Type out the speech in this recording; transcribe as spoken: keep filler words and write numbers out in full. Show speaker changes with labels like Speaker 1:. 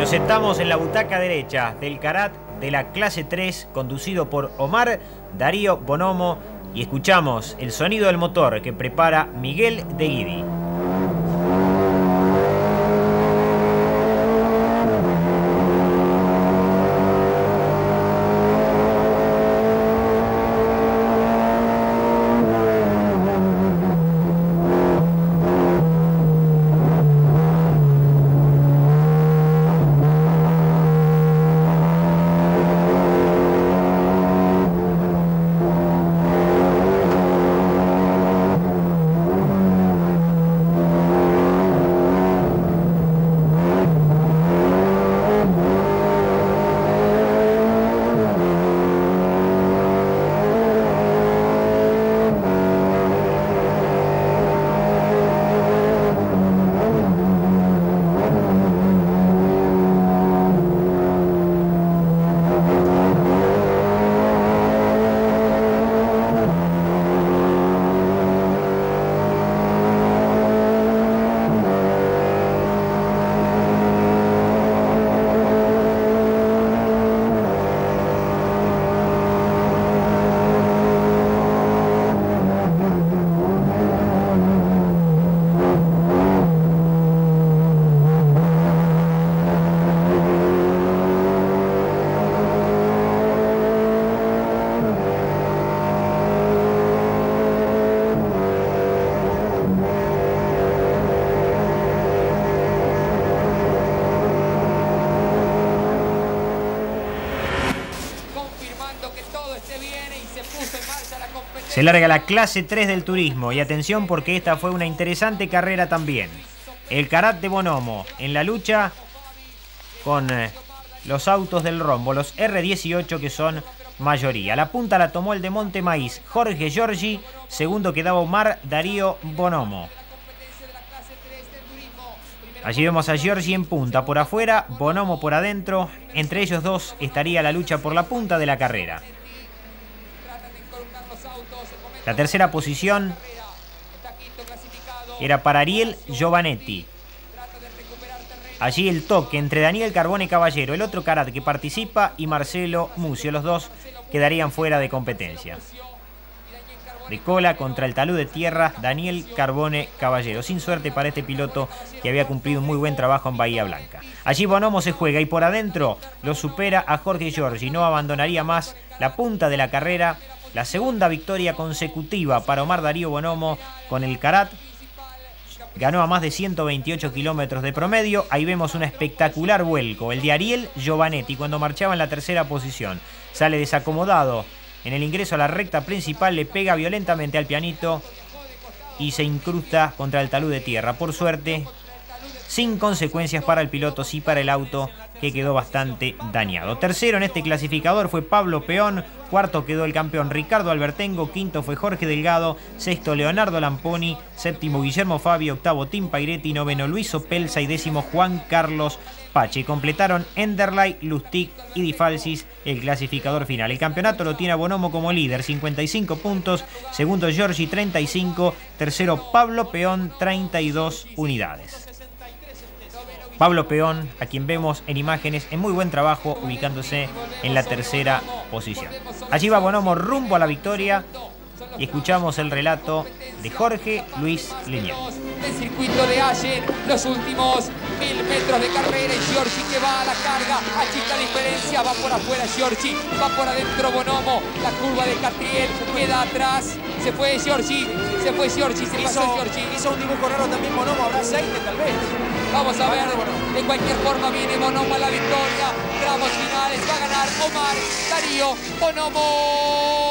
Speaker 1: Nos sentamos en la butaca derecha del Karat de la clase tres, conducido por Omar Darío Bonomo, y escuchamos el sonido del motor que prepara Miguel de Guidi. Se larga la clase tres del turismo y atención porque esta fue una interesante carrera también. El Karat de Bonomo en la lucha con eh, los autos del rombo, los R dieciocho, que son mayoría. La punta la tomó el de Montemaíz, Jorge Giorgi. Segundo quedaba Omar Darío Bonomo. Allí vemos a Giorgi en punta por afuera, Bonomo por adentro. Entre ellos dos estaría la lucha por la punta de la carrera. La tercera posición era para Ariel Giovanetti. Allí el toque entre Daniel Carbone Caballero, el otro Karat que participa, y Marcelo Mucio. Los dos quedarían fuera de competencia. De cola contra el talud de tierra, Daniel Carbone Caballero. Sin suerte para este piloto que había cumplido un muy buen trabajo en Bahía Blanca. Allí Bonomo se juega y por adentro lo supera a Jorge Giorgi. No abandonaría más la punta de la carrera. La segunda victoria consecutiva para Omar Darío Bonomo con el Karat. Ganó a más de ciento veintiocho kilómetros de promedio. Ahí vemos un espectacular vuelco, el de Ariel Giovanetti, cuando marchaba en la tercera posición. Sale desacomodado en el ingreso a la recta principal, le pega violentamente al pianito y se incrusta contra el talud de tierra. Por suerte, sin consecuencias para el piloto, sí para el auto, que quedó bastante dañado. Tercero en este clasificador fue Pablo Peón. Cuarto quedó el campeón Ricardo Albertengo. Quinto fue Jorge Delgado. Sexto Leonardo Lamponi. Séptimo Guillermo Fabio. Octavo Tim Pairetti. Noveno Luis Opelsa. Y décimo Juan Carlos Pache. Completaron Enderley, Lustig y Di Falsis el clasificador final. El campeonato lo tiene a Bonomo como líder, cincuenta y cinco puntos. Segundo Giorgi, treinta y cinco. Tercero Pablo Peón, treinta y dos unidades. Pablo Peón, a quien vemos en imágenes en muy buen trabajo, ubicándose en la tercera posición. Allí va Bonomo rumbo a la victoria y escuchamos el relato de Jorge Luis Leñán.
Speaker 2: El circuito de Allen, los últimos mil metros de carrera, y Giorgi que va a la carga, achica diferencia, va por afuera Giorgi, va por adentro Bonomo, la curva de Catriel queda atrás, se fue Giorgi, se fue Giorgi, se pasó Giorgi.
Speaker 3: Hizo un dibujo raro también Bonomo, habrá aceite tal vez.
Speaker 2: Vamos a ver, de cualquier forma viene Bonomo a la victoria, tramos finales, va a ganar Omar Darío Bonomo.